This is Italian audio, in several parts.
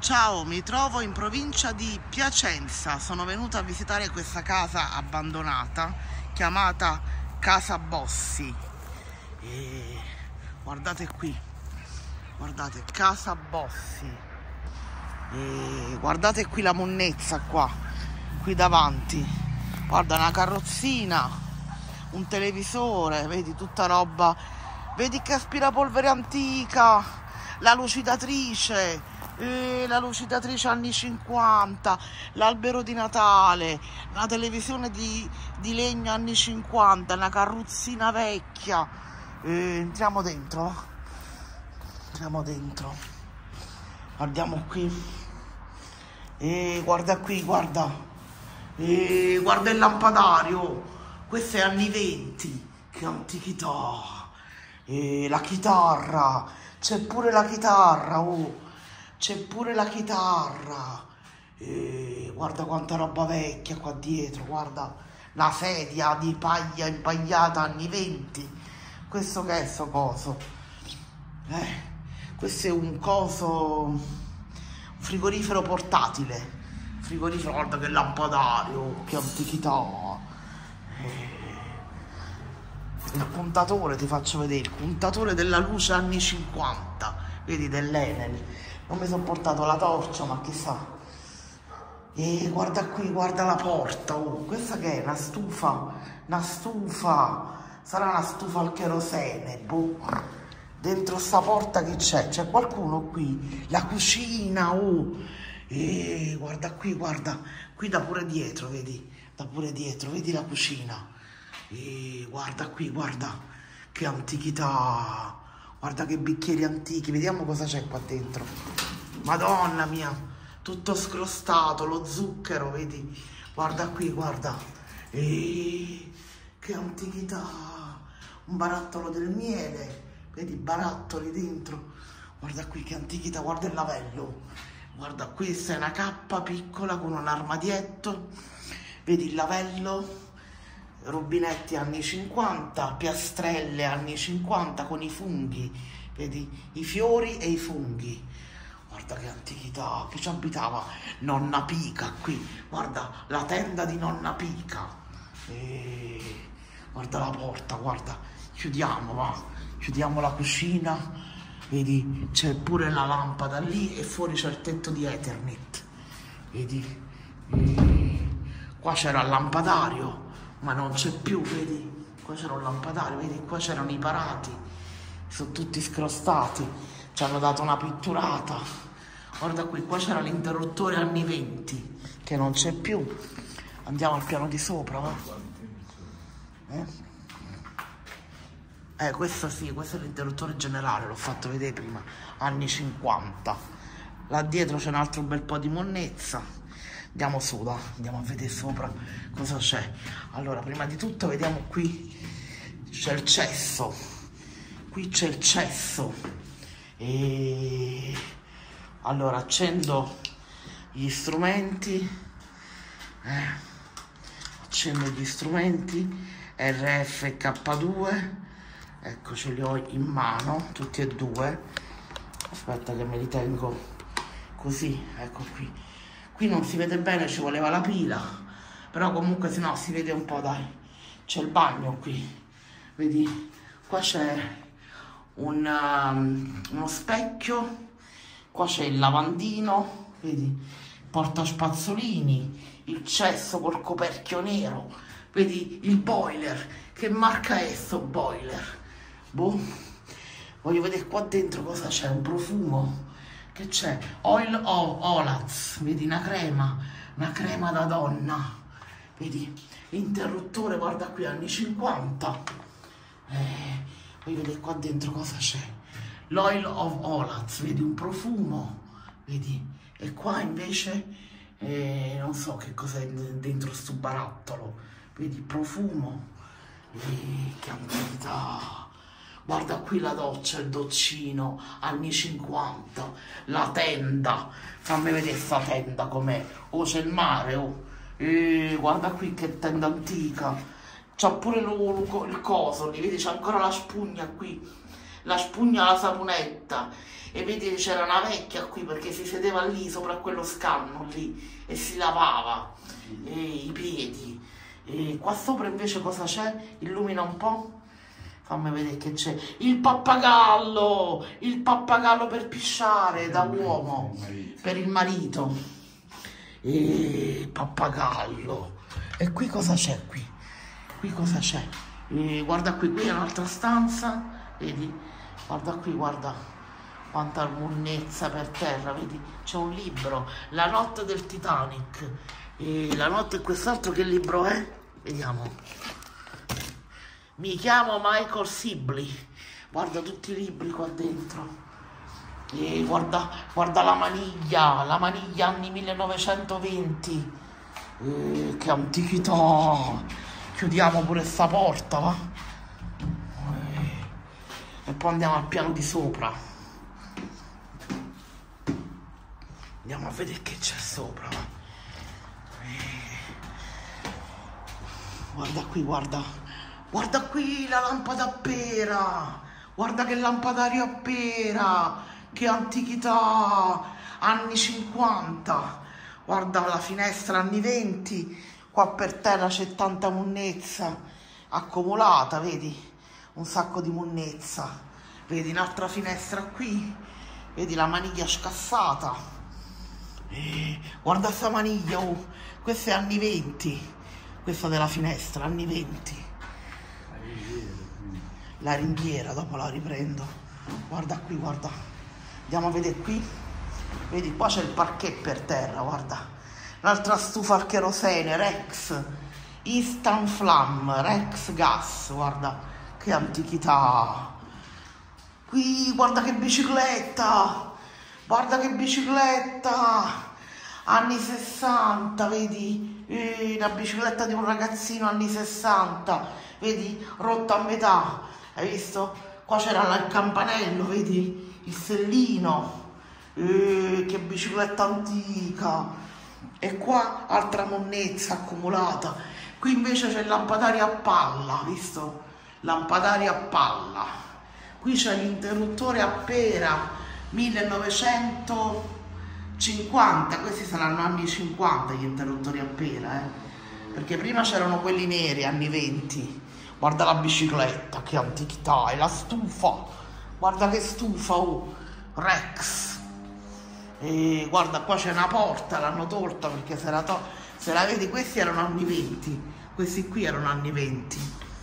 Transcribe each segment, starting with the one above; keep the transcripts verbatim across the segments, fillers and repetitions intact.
Ciao, mi trovo in provincia di Piacenza. Sono venuta a visitare questa casa abbandonata chiamata Casa Bossi. E guardate qui, guardate, Casa Bossi. E guardate qui la monnezza qua, qui davanti. Guarda, una carrozzina, un televisore, vedi tutta roba. Vedi che aspirapolvere antica, la lucidatrice. E la lucidatrice anni cinquanta, l'albero di Natale, la televisione di, di legno anni cinquanta, una carrozzina vecchia. E entriamo dentro, entriamo dentro, guardiamo qui, e guarda qui, guarda, e guarda il lampadario, questo è anni venti, che antichità, e la chitarra, c'è pure la chitarra, oh. C'è pure la chitarra, e guarda quanta roba vecchia qua dietro, guarda la sedia di paglia impagliata anni venti. Questo che è sto coso? Eh, questo è un coso, un frigorifero portatile, frigorifero, guarda che lampadario, che antichità. Eh, il puntatore, ti faccio vedere, il puntatore della luce anni cinquanta, vedi, dell'Enel. Non mi sono portato la torcia, ma chissà. E guarda qui, guarda la porta. Oh, questa che è? Una stufa? Una stufa. Sarà una stufa al cherosene. Boh. Dentro sta porta che c'è? C'è qualcuno qui? La cucina. Oh. E guarda qui, guarda. Qui da pure dietro, vedi? Da pure dietro, vedi la cucina. E guarda qui, guarda. Che antichità. Guarda che bicchieri antichi, vediamo cosa c'è qua dentro. Madonna mia, tutto scrostato, lo zucchero, vedi? Guarda qui, guarda. E che antichità. Un barattolo del miele, vedi, barattoli dentro. Guarda qui che antichità, guarda il lavello. Guarda, questa è una cappa piccola con un armadietto. Vedi il lavello. Rubinetti anni cinquanta, piastrelle anni cinquanta con i funghi, vedi i fiori e i funghi. Guarda che antichità, che ci abitava nonna Pica qui, guarda la tenda di nonna Pica. E guarda la porta, guarda, chiudiamo, va, chiudiamo la cucina, vedi c'è pure la lampada lì e fuori c'è il tetto di Ethernet, vedi, e qua c'era il lampadario. Ma non c'è più, vedi? Qua c'era un lampadario, vedi? Qua c'erano i parati, sono tutti scrostati, ci hanno dato una pitturata. Guarda qui, qua c'era l'interruttore anni venti, che non c'è più. Andiamo al piano di sopra, va? Eh? Eh, questo sì, questo è l'interruttore generale, l'ho fatto vedere prima, anni cinquanta. Là dietro c'è un altro bel po' di monnezza. Andiamo su, da, andiamo a vedere sopra cosa c'è. Allora, prima di tutto vediamo qui, c'è il cesso. Qui c'è il cesso. E allora accendo gli strumenti. Eh, accendo gli strumenti. R F K due. Ecco, ce li ho in mano, tutti e due. Aspetta che me li tengo così, ecco qui. Qui non si vede bene, ci voleva la pila, però comunque se no si vede un po', dai. C'è il bagno qui, vedi? Qua c'è un, um, uno specchio, qua c'è il lavandino, vedi? Il portaspazzolini, il cesso col coperchio nero, vedi? Il boiler, che marca è sto boiler? Boh, voglio vedere qua dentro cosa c'è, un profumo. Che c'è? Oil of Olaz, vedi una crema, una crema da donna, vedi l'interruttore, guarda qui anni cinquanta. Eh, voglio vedere qua dentro cosa c'è. L'Oil of Olaz, vedi un profumo, vedi, e qua invece eh, non so che cos'è dentro sto barattolo, vedi profumo, eh, che antichità. Guarda qui la doccia, il doccino, anni cinquanta, la tenda, fammi vedere sta tenda com'è, oh c'è il mare, oh, e guarda qui che tenda antica, c'ha pure lo, lo, il coso, li vedi, c'è ancora la spugna qui, la spugna alla saponetta. E vedi che c'era una vecchia qui perché si sedeva lì sopra quello scanno lì e si lavava e i piedi. E qua sopra invece cosa c'è? Illumina un po'. Fammi vedere che c'è. Il pappagallo! Il pappagallo per pisciare da uomo. Per il marito. E pappagallo. E qui cosa c'è qui? Qui cosa c'è? E guarda qui, qui è un'altra stanza. Vedi? Guarda qui, guarda. Quanta monnezza per terra, vedi? C'è un libro, La notte del Titanic. E la notte, quest'altro che libro è? Vediamo. Mi chiamo Michael Sibley. Guarda tutti i libri qua dentro. E guarda, guarda la maniglia, la maniglia anni millenovecentoventi. E che antichità. Chiudiamo pure sta porta, va? E poi andiamo al piano di sopra. Andiamo a vedere che c'è sopra. Guarda qui, guarda. Guarda qui la lampada a pera. Guarda che lampadario a pera. Che antichità. Anni cinquanta. Guarda la finestra anni venti. Qua per terra c'è tanta monnezza accumulata, vedi? Un sacco di monnezza. Vedi un'altra finestra qui. Vedi la maniglia scassata. Eh, guarda sta maniglia, oh. Questo è anni venti, questa della finestra, anni venti. La ringhiera, dopo la riprendo. Guarda qui, guarda. Andiamo a vedere qui. Vedi, qua c'è il parquet per terra, guarda. Un'altra stufa al cherosene, Rex. Instant Flamme, Rex Gas, guarda. Che antichità. Qui, guarda che bicicletta. Guarda che bicicletta, anni sessanta, vedi? Eh, la bicicletta di un ragazzino anni sessanta, vedi? Rotta a metà, hai visto? Qua c'era il campanello, vedi? Il sellino, eh, che bicicletta antica. E qua altra monnezza accumulata. Qui invece c'è il lampadario a palla, visto? Lampadario a palla. Qui c'è l'interruttore a pera. millenovecentocinquanta, questi saranno anni cinquanta gli interruttori a pera, eh? Perché prima c'erano quelli neri, anni venti. Guarda la bicicletta, che antichità, e la stufa, guarda che stufa, oh, Rex. E guarda qua c'è una porta, l'hanno tolta perché se la, to se la vedi, questi erano anni venti, questi qui erano anni venti.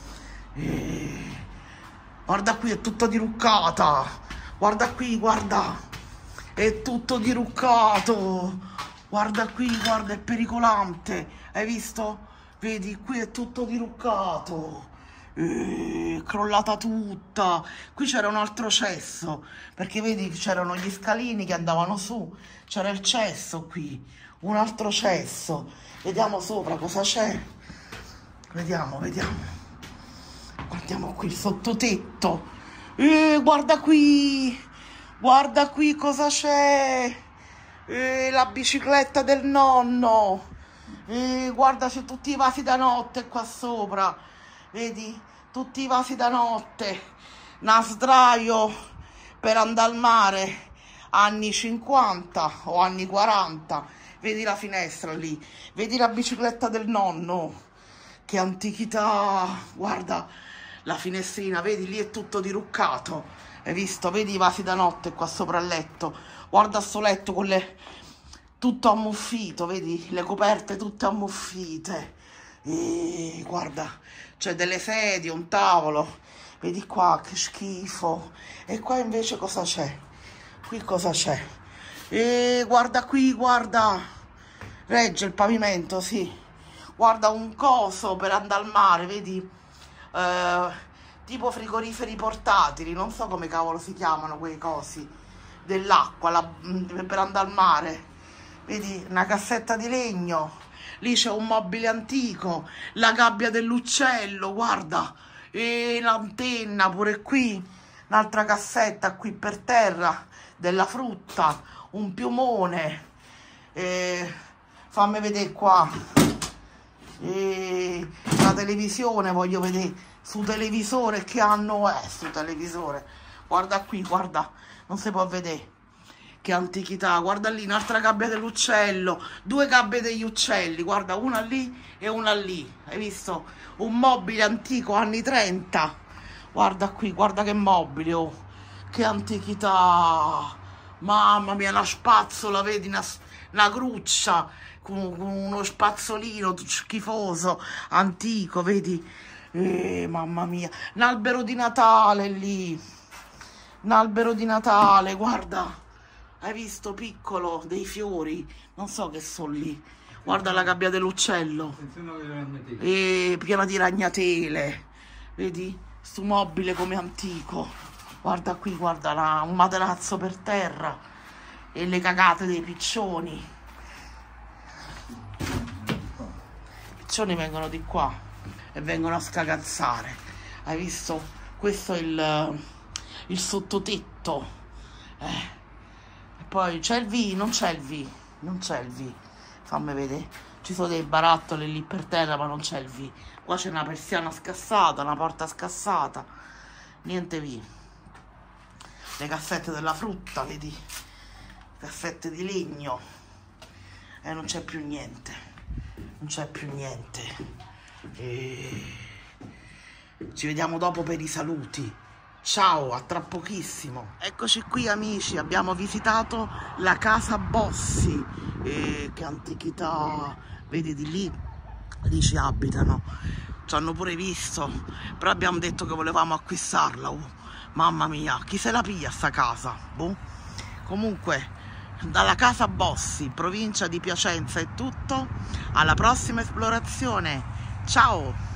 E guarda qui, è tutta diruccata. Guarda qui, guarda, è tutto diruccato. Guarda qui, guarda, è pericolante. Hai visto? Vedi, qui è tutto diruccato. Eh, crollata tutta. Qui c'era un altro cesso, perché vedi c'erano gli scalini che andavano su. C'era il cesso qui, un altro cesso. Vediamo sopra cosa c'è. Vediamo, vediamo. Guardiamo qui il sottotetto. Eh, guarda qui, guarda qui cosa c'è, eh, la bicicletta del nonno, eh, guarda c'è tutti i vasi da notte qua sopra, vedi, tutti i vasi da notte, una sdraio per andare al mare, anni cinquanta o anni quaranta, vedi la finestra lì, vedi la bicicletta del nonno, che antichità, guarda. La finestrina, vedi, lì è tutto diruccato. Hai visto? Vedi i vasi da notte qua sopra il letto. Guarda sto letto con le... tutto ammuffito, vedi? Le coperte tutte ammuffite. E guarda, c'è delle sedie, un tavolo. Vedi qua, che schifo. E qua invece cosa c'è? Qui cosa c'è? E guarda qui, guarda. Regge il pavimento, sì. Guarda un coso per andare al mare, vedi? Uh, tipo frigoriferi portatili, non so come cavolo si chiamano quei cosi dell'acqua per andare al mare. Vedi, una cassetta di legno, lì c'è un mobile antico, la gabbia dell'uccello, guarda, e l'antenna pure qui, un'altra cassetta qui per terra della frutta, un piumone, e fammi vedere qua. E la televisione voglio vedere, su televisore che anno è su televisore, Guarda qui, guarda, non si può vedere. Che antichità, guarda lì, un'altra gabbia dell'uccello, due gabbie degli uccelli, guarda, una lì e una lì, hai visto? Un mobile antico, anni trenta, guarda qui, guarda che mobile, oh, che antichità, mamma mia, una spazzola, vedi, una, una gruccia, con, con uno spazzolino schifoso, antico, vedi? Eh, mamma mia, un albero di Natale lì, un albero di Natale, guarda. Hai visto, piccolo, dei fiori? Non so che sono lì. Guarda la gabbia dell'uccello. E piena di ragnatele. Vedi? Sto mobile come antico. Guarda qui, guarda la, un materasso per terra. E le cagate dei piccioni. I piccioni vengono di qua e vengono a scagazzare. Hai visto? Questo è il, il sottotetto. Eh. Poi c'è il V, non c'è il V, non c'è il V, fammi vedere, ci sono dei barattoli lì per terra ma non c'è il V, qua c'è una persiana scassata, una porta scassata, niente V, le cassette della frutta, vedi, cassette di legno, e non c'è più niente, non c'è più niente, e... ci vediamo dopo per i saluti. Ciao, a tra pochissimo. Eccoci qui amici, abbiamo visitato la casa Bossi. E che antichità, vedi di lì, lì ci abitano. Ci hanno pure visto, però abbiamo detto che volevamo acquistarla. Oh, mamma mia, chi se la piglia sta casa? Boh. Comunque, dalla casa Bossi, provincia di Piacenza è tutto. Alla prossima esplorazione. Ciao!